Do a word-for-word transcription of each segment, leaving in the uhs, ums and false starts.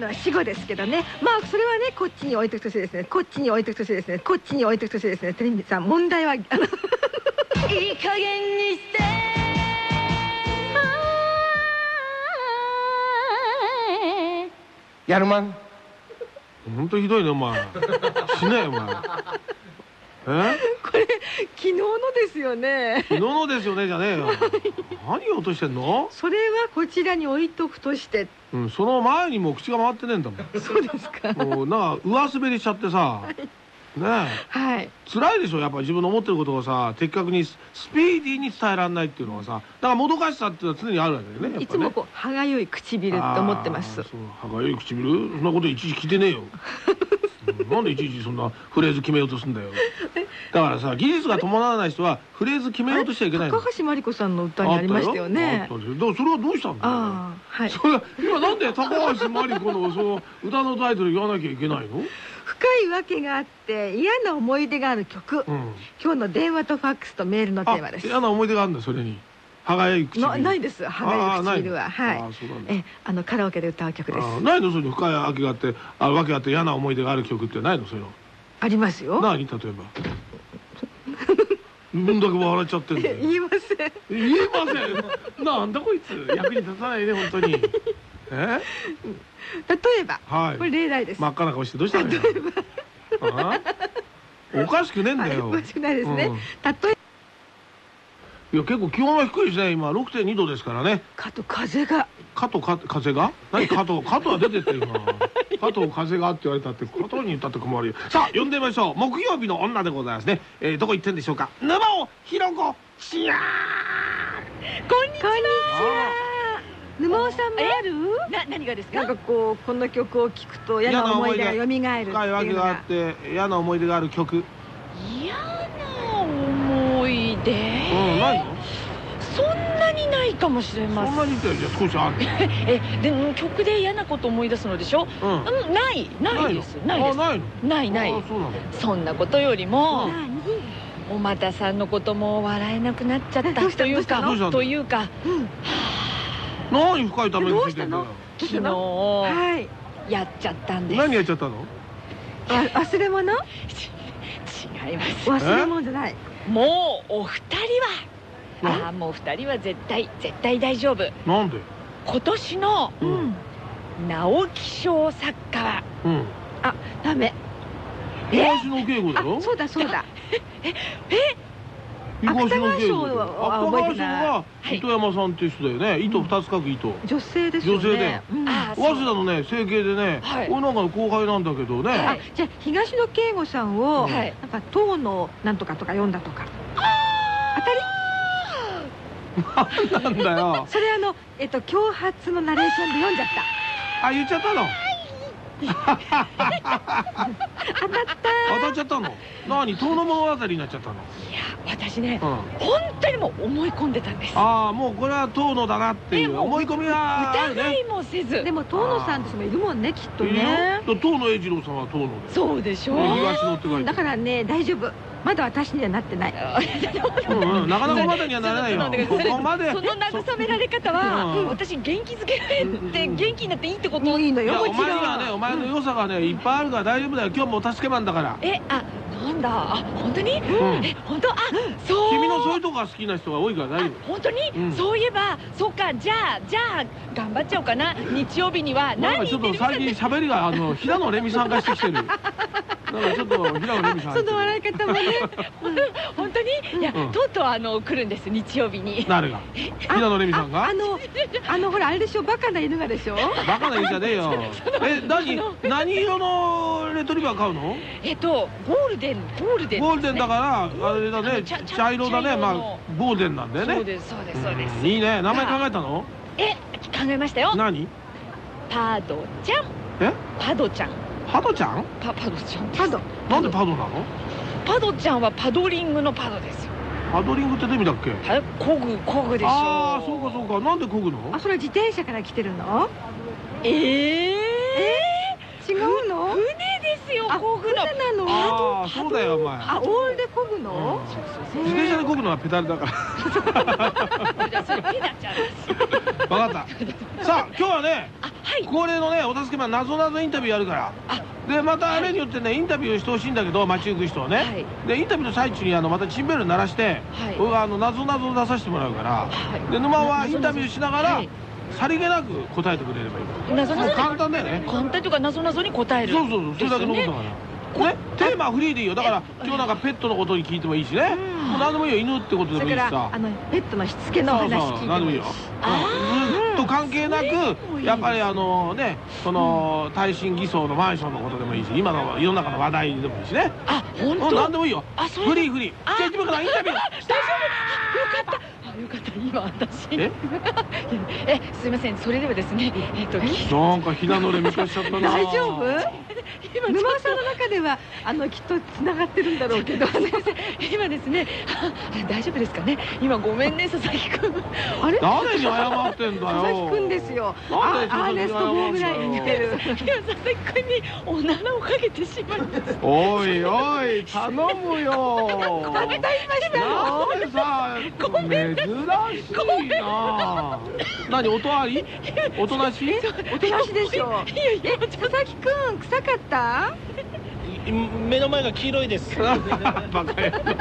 のは死後ですけどね。まあそれはねこっちに置いとくとしてですね、こっちに置いとくとしてですね、こっちに置いとくとしてですね、テレビさん問題はあのいい加減にしてやるまん。ほんとひどいねお前。死ねよお前。え？ これ昨日のですよね。 昨日のですよねじゃねえよ。何を落としてんの？ それはこちらに置いとくとして。 うん、その前にもう口が回ってねえんだもん。 そうですか。 もうなんか上滑りしちゃってさ。ねえ。 はい。 辛いでしょやっぱ自分の思ってることをさ的確にスピーディーに伝えられないっていうのはさ、だからもどかしさっていうのは常にあるわけだよね。 いつもこう歯がゆい唇って思ってます。 そう歯がゆい唇？そんなこといちいち聞いてねえよ。なんでいちいちそんなフレーズ決めようとすんだよ。だからさ技術が伴わない人はフレーズ決めようとしちゃいけないの。 高橋真理子さんの歌にありましたよね。 だからそれはどうしたんだよ。 ああはい。 それ今なんで高橋真理子のその歌のタイトル言わなきゃいけないの？ 深いわけがあって嫌な思い出がある曲。今日の電話とファックスとメールのテーマです。 嫌な思い出があるんだそれに。歯がゆい唇。 ないです。歯がゆい唇ははい。えあのカラオケで歌う曲です。 ないのそれ深いわけがあってあわけがあって嫌な思い出がある曲ってないのそういうの？ありますよ。 何例えば？うんだけ笑っちゃってる。 言えません。 言えません。なんだこいつ役に立たないね本当に。え？ 例えば、これ例題です。 真っ赤な顔してどうしたのよ。おかしくねえんだよ。 おかしくないですね。例えいや結構気温は低いですね今 ろくてんにどですからね。 かと風が。 かとか風が？何かとかとは出てってるな。かと風がって言われたってかとに言ったって困るよ。さあ呼んでみましょう。木曜日の女でございますね。えどこ行ってんでしょうか。沼尾ひろ子しやー。 こんにちは。沼尾さんもある？な何がですか？なんかこうこの曲を聴くと嫌な思い出が蘇るっていうのが。 深いわけがあって嫌な思い出がある曲。 嫌な思い出？ うんないの？ そんなにないかもしれません。 そんなにってじゃ少しある。 えでも曲で嫌なこと思い出すのでしょ？うんないないですないです。ないない。そんなことよりもおまたさんのことも笑えなくなっちゃったというかというか。 何深いために聞いてんだよ。 昨日やっちゃったんです。 何やっちゃったの？ 忘れ物？違います。 忘れ物じゃない。 もうお二人はああもう二人は絶対絶対大丈夫。 なんで？ 今年の直木賞作家はあダメ。 東野圭吾だろ？ そうだそうだ。 ええ東野圭吾は芥川賞は糸山さんっていう人だよね。糸二つ書く糸。 女性ですよね。 女性で早稲田のね整形でねこれなんか後輩なんだけどね。 じゃあ東野圭吾さんをなんか唐のなんとかとか読んだとか当たり？ なんだよ。 それあのえっと脅迫のナレーションで読んじゃった。 あ言っちゃったの。 当たった。 当たっちゃったの。何遠野物語になっちゃったの。 いや私ね本当にもう思い込んでたんです。 ああもうこれは遠野だなっていう思い込みは疑いもせず。 でも遠野さんって人もいるもんねきっとね。 遠野栄二郎さんは遠野で。 そうでしょ。 東野って書いて。 だからね大丈夫。まだ私にはなってない。 なかなかまだにはならないよ。ここまで。 その慰められ方は私元気づけられて元気になっていいってこと？ いいのよ。 お前にはねお前の良さがねいっぱいあるから大丈夫だよ。今日もお助けマンだから。 えあなんだあ本当に？え本当あそう。 君のそういうとこが好きな人が多いから大丈夫。 本当に？そういえばそうかじゃあじゃあ頑張っちゃおうかな。日曜日には何ちょっと最近喋りがあの平野レミさんがしてきてる。なんかちょっと平野レミさん。 その笑い方もね。 本当にいやとうとうあの来るんです日曜日に。 誰が？平野レミさんが？ あのあのほらあれでしょバカな犬がでしょ。 バカな犬じゃねえよ。え何何色のレトリバー買うの？ えっとゴールデンゴールデン。 ゴールデンだからあれだね茶色だねまあゴールデンなんだよね。 そうですそうですそうです。 いいね名前考えたの？ え考えましたよ。 何？ パドちゃん。 え？ パドちゃん。 パドちゃん？ パパドちゃん。 パド。 なんでパドなの？ パドちゃんはパドリングのパドですよ。 パドリングってどういう意味だっけ？ はいこぐこぐでしょ。 ああそうかそうかなんでこぐの？ あそれ自転車から来てるの？ ええ違うの？ 船ですよこぐの。 船なの？ ああそうだよお前。 あオールでこぐの？ 自転車でこぐのはペダルだから。 じゃあそれペダちゃんです。 分かった。さあ今日はね恒例のねお助けマンなぞなぞインタビューやるから。でまたあれによってねインタビューしてほしいんだけど街行く人をね。でインタビューの最中にあのまたチンベル鳴らして僕があのなぞなぞを出させてもらうから。で沼はインタビューしながらさりげなく答えてくれればいい。なぞなぞ簡単だよね。簡単というかなぞなぞに答える。そうそうそうそれだけのことだから。ね、テーマはフリーでいいよ。だから今日なんかペットのことに聞いてもいいしね。もう何でもいいよ。犬ってことでもいいしさ。 それからあのペットのしつけの話聞いてもいいし。ずっと関係なくやっぱりあのねその耐震偽装のマンションのことでもいいし、今の世の中の話題でもいいしね。あ、本当。何でもいいよ。フリーフリー。じゃあ行ってみようかなインタビュー。大丈夫。よかった。よかった今私ええすいませんそれではですねえっとなんかひなのれ見かしちゃったな大丈夫沼さんの中ではあのきっとつながってるんだろうけど今ですね大丈夫ですかね今ごめんね佐々木くんあれ誰に謝ってんだよ佐々木くんですよアーネスト・ボーぐらいに似てる今佐々木くんにおならをかけてしまいましたおいおい頼むよまた言いましたよなんでさごめん珍しいな何音あり音なし音なしでしょえ佐々木くん臭かった目の前が黄色いです。バカや。ちょっ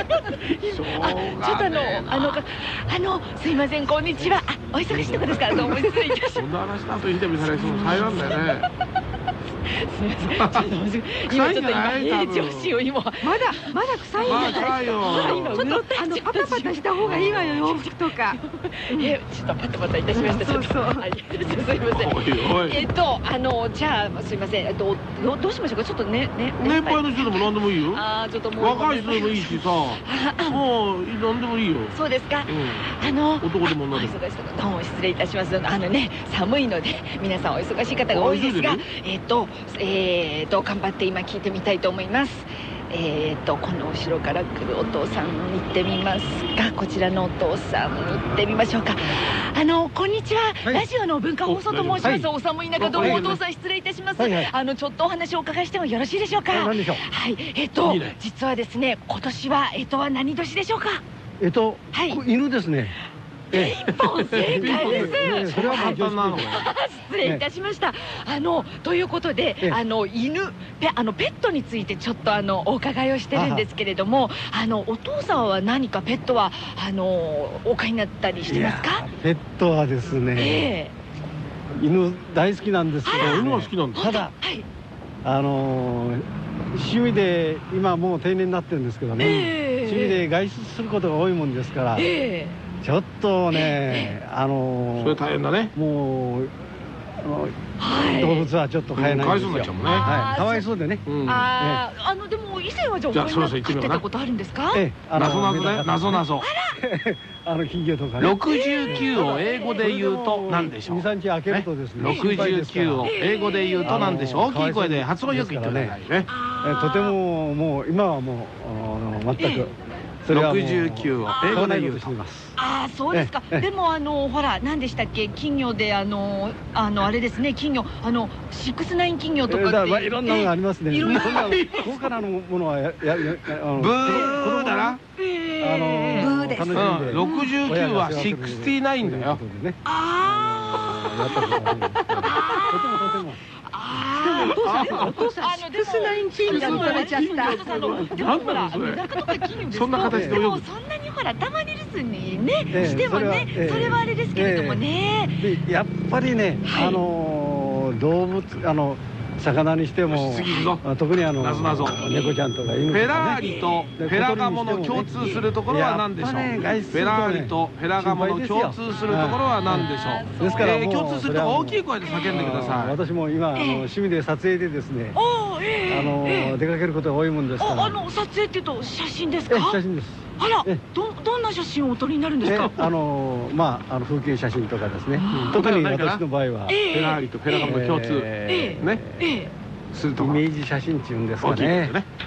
とあのあのあのすいませんこんにちは。あお忙しいとこですからどうも失礼いたします。 そんな話だとインタビューされそう大変だよね。 すみません。今ちょっと今平常心を今まだまだ臭いんじゃないですか。今ちょっとあのパタパタした方がいいわよ洋服とか。 えちょっとパタパタいたしました。そうそう。すみません。えっとあのじゃあすみません。えっとどうしましょうかちょっとねね。 年配の人でも何でもいいよ。 ああちょっともう若い人でもいいしさ。もう何でもいいよ。 そうですか。あの男でも女でも。 忙しいとこどうも失礼いたします。あのね寒いので皆さんお忙しい方が多いですがえっと。えーと頑張って今聞いてみたいと思います。えーとこの後ろから来るお父さんに行ってみますか。こちらのお父さんに行ってみましょうか。あのこんにちは、はい、ラジオの文化放送と申します。はい、お寒い中どうもお父さん失礼いたします。はいはい、あのちょっとお話をお伺いしてもよろしいでしょうか。 何でしょう。 はい、えっ、ー、といい、ね、実はですね今年はえっ、ー、とは何年でしょうか。 えっと、はい、犬ですね。 一本正解です。 それは簡単なの。 失礼いたしました。あのということで、あの犬ペあのペットについてちょっとあのお伺いをしてるんですけれども、あのお父さんは何かペットはあのお飼いになったりしてますか？ ペットはですね、犬大好きなんですけど、 犬は好きなんだ。 ただ、あの趣味で今もう定年になってるんですけどね、趣味で外出することが多いもんですから。ちょっとね、あのそれ大変だね。 もう動物はちょっと飼えないんですよ。かわいそうでね。 ああ、あのでも以前はじゃあお飼ってたことあるんですか？ なぞなぞね、なぞなぞ。 あの金魚とかね。 ろくじゅうきゅうを英語で言うと何でしょう。 に、さんにち開けるとですね。 ろくじゅうきゅうを英語で言うと何でしょう。大きい声で発音よく言ってくださいね。 とてももう今はもう全く。 ろくじゅうきゅうを英語で言うと。 ああそうですか。でもあのほら何でしたっけ金魚であのあのあれですね金魚あのシックスナイン金魚とかっていろんなのがありますね。いろんな高価なものはややブーだな。 あのブーです。 ろくじゅうきゅうはシックスティナインだよ。 ああ。 やったことあるんですけど。とてもとても。 お父さん、お父さん、シックスナイン金魚食べちゃった。 でもほら、メダカとか金魚ですそんな形で泳ぐ。 でもそんなにほら、たまに留守にね、してもね、それはあれですけれどもね。 やっぱりね、あの動物、あの。魚にしても特にあの猫ちゃんとか犬とかね。 フェラーリとフェラガモの共通するところは何でしょう。フェラーリとフェラガモの共通するところは何でしょう。ですから共通すると大きい声で叫んでください。 私も今趣味で撮影でですね、あの出かけることが多いもんですから。 あの撮影っていうと写真ですか？ 写真です。 あら、どどんな写真をお撮りになるんですか？ あのまああの風景写真とかですね。特に私の場合はフェラーリとフェラガモの共通ね。 イメージ写真っていうんですかね。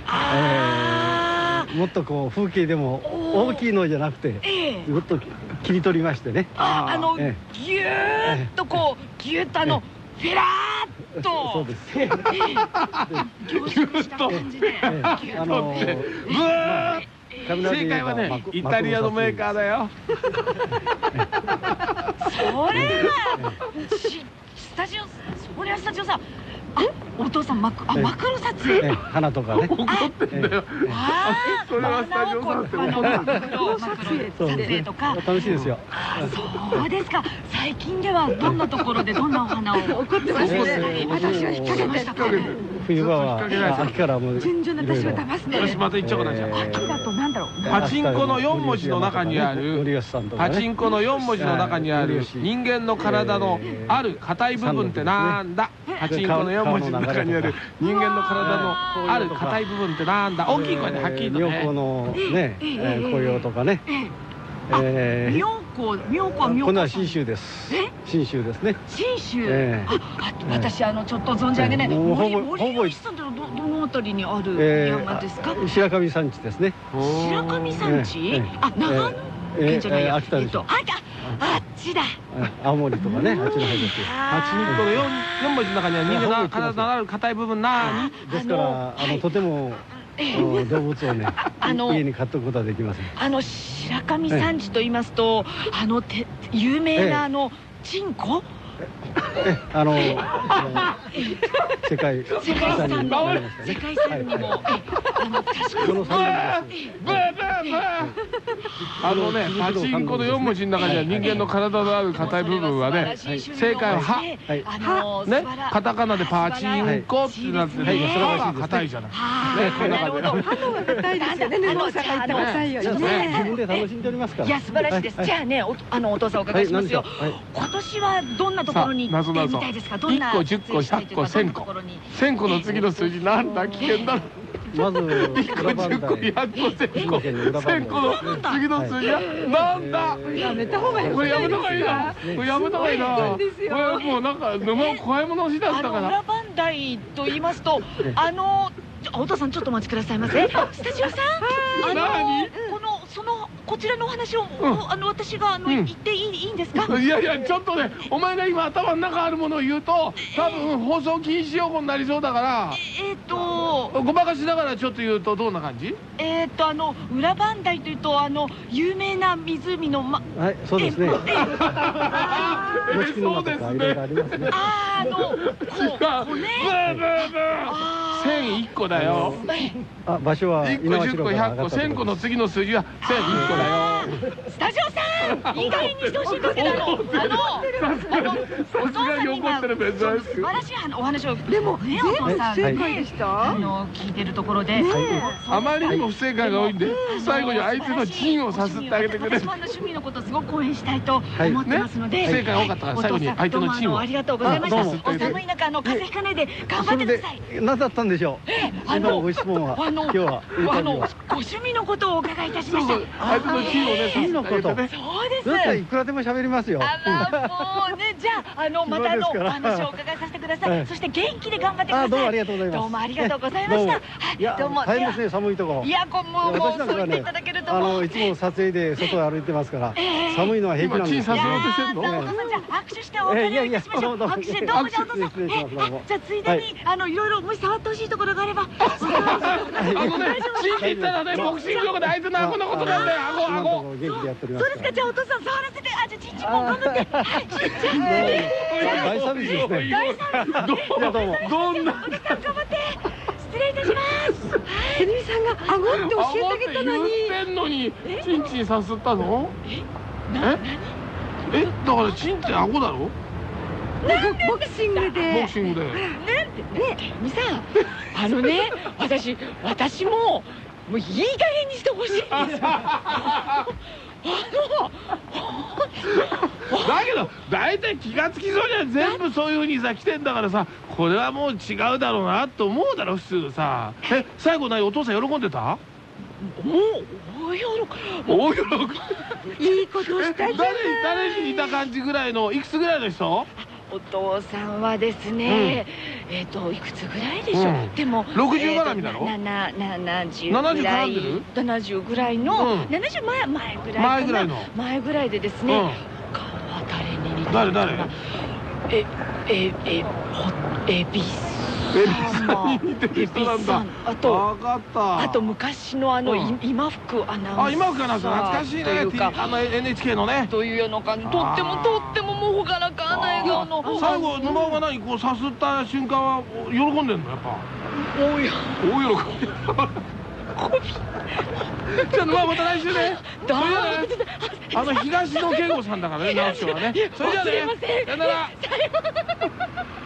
もっとこう風景でも大きいのじゃなくてもっと切り取りましてね。 あのギューッとこうギューッとあのフェラーっとそうです。 凝縮した感じであのブー正解はねイタリアのメーカーだよ。 それはスタジオ、それはスタジオさん。あ、お父さんマクあマクロ撮影。 花とかね。 怒ってんだよ。 ああ、 それはスタジオさんって怒ってんだよ。 マクロで撮影とか。 楽しいですよ。 そうですか。最近ではどんなところでどんなお花を。怒ってましたね。私は引っ掛けましたか。 冬場は秋からもう順々私は騙すね。 私また言っちゃおうかなじゃあ。 秋だとなんだろう。 パチンコのよん文字の中にあるパチンコのよん文字の中にある人間の体のある硬い部分ってなんだ。パチンコのよん文字の中にある人間の体のある硬い部分ってなんだ。大きい声ではっきりとね。 妙高のね紅葉とかね。 妙高妙高は妙高。 このは信州です。信州ですね。 信州。あ、私あのちょっと存じ上げない。ほぼほぼ一さんってどのあたりにある山ですか。 白神山地ですね。 白神山地。あ、長野県じゃないや。 秋田でしょ。 あっちだ。 青森とかね、あっちの方ですよ。 パチンコの四四文字の中には人間の体のある硬い部分なに。ですからあのとても動物をね家に飼っておくことはできません。 あの白神山地と言いますと、あのて有名なあのチンコ。 え、あの世界世界遺産にも世界遺産にもあの確かにあのねパチンコのよん文字の中には人間の体のある硬い部分はね正解は歯ねカタカナでパチンコってなってて歯が硬いじゃないねこの中で歯が硬いですよね。布を使ってくださいよね。 自分で楽しんでおりますから。 いや素晴らしいです。じゃあねあのお父さんお伺いしますよ。今年はどんなところに行ってみたいですか。どんな一個十個百個千個千個の次の数字なんだ危険だろ。 まず一個十個百個千個千個の次の数字はなんだ。 やめた方がいい。 これやめた方がいいな。これやめた方がいいな。これもうなんか沼を怖いものをしだしたから。 裏磐梯と言いますとあのお父さんちょっとお待ちくださいませ。スタジオさん。あのこのそのこちらのお話をあの私があの言っていいいいんですか。 いやいやちょっとねお前が今頭の中あるものを言うと多分放送禁止用語になりそうだから。 えっとごまかしながらちょっと言うとどんな感じ。 えっとあの裏磐梯というとあの有名な湖のまはいそうですね。 そうですね。 あのここね。 千一個だよ。 あ場所は一個十個百個千個の次の数字は千一個だよ。 スタジオさんいい加減にしてほしいんですけどあのあのあのお父さんに今素晴らしいお話をでもねお父さんねあの聞いてるところであまりにも不正解が多いんで最後に相手のチンをさすってあげてくれ。 私も趣味のことすごく応援したいと思ってますので不正解多かったから最後に相手のチンをありがとうございました。お寒い中あの風邪ひかないで頑張ってください。 何だったんでしょう。 あのご質問はあの今日はあのご趣味のことをお伺いいたしました。 相手のチンをねさせてあげてね。 そうです。 だったらいくらでも喋りますよ。 あらもうねじゃああのまたあのお話をお伺いさせてください。そして元気で頑張ってください。 どうもありがとうございます。 どうもありがとうございました。はいどうも。 大変ですね寒いとこ。 いやこもうもうそう言っていただけるとあのいつも撮影で外を歩いてますから寒いのは平気なんです。 チンさせようとしてんの。 じゃあ握手してお別れをいたしましょう。握手してどうもじゃあお父さん。じゃあついでにあのいろいろもし触ってほしいところがあれば。 あのねチンって言ったらねボクシング用語で相手の顎のことなんだよ。顎顎。 元気でやっております。 そうですか。じゃあお父さん触らせてあじゃあチンチンも頑張って。はいじゃあ大サービスですね。 大サービス。 いやどうも。 どんな。 お父さん頑張って。失礼いたします。 テレビさんが顎って教えてあげたのに。 言ってんのにチンチンさすったの？ え？ え？だからチンって顎だろ？ ボクシングで。 ボクシングで。 ねみさんあのね私私ももういい加減にしてほしいんですよ。あのだけど大体気がつきそうじゃん。全部そういうふうにさ来てんだからさこれはもう違うだろうなと思うだろ普通さ。え最後何お父さん喜んでた？ もう大喜び大喜びいいことしたじゃない。 誰誰に似た感じぐらいのいくつぐらいの人？ お父さんはですねえっといくつぐらいでしょう。でもろくじゅう絡みだろ？ なななじゅうぐらいななじゅうぐらいのななじゅう前前ぐらい前ぐらいの前ぐらいでですね顔は誰に似てるかな。 誰誰？ えええほえびす恵比さんに似てる人なんだ。 あと分かった。 あと昔のあの今福アナウンサー。 あ、今福アナウンサー懐かしいね。あの エヌエイチケー のね。 というような感じ。とってもとってももう朗らかな笑顔の。 最後沼尾が何こうさすった瞬間は喜んでんのやっぱ。 大喜び。じゃあ沼尾また来週ね。それじゃね。あの東野圭吾さんだからね直木賞はね。それじゃあね。さよなら。